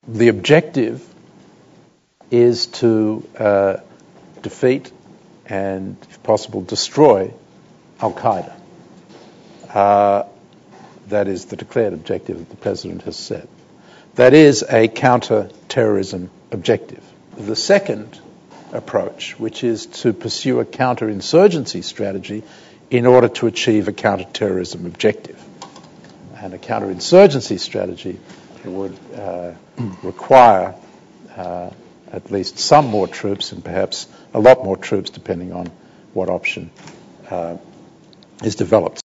The objective is to defeat and, if possible, destroy Al-Qaeda. That is the declared objective that the President has set. That is a counter-terrorism objective. The second approach, which is to pursue a counterinsurgency strategy in order to achieve a counter-terrorism objective. And a counterinsurgency strategy would require at least some more troops and perhaps a lot more troops, depending on what option is developed.